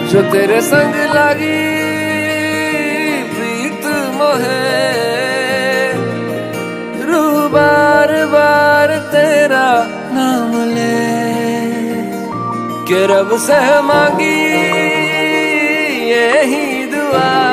जो तेरे संग लागी प्रीत मोहे, रूह बार बार तेरा नाम ले, के रब से मांगी यही दुआ।